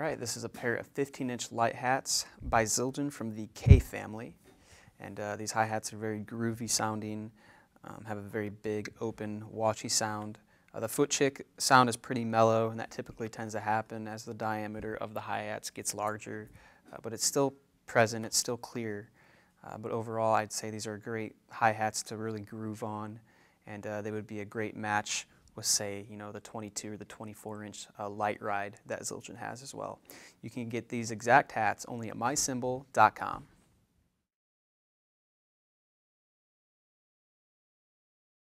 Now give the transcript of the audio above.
right, this is a pair of 15-inch light hats by Zildjian from the K family. And these hi-hats are very groovy sounding, have a very big, open, washy sound. The foot chick sound is pretty mellow, and that typically tends to happen as the diameter of the hi-hats gets larger, but it's still present, it's still clear. But overall, I'd say these are great hi-hats to really groove on, and they would be a great match with, say, the 22 or the 24-inch light ride that Zildjian has as well. You can get these exact hats only at mycymbal.com.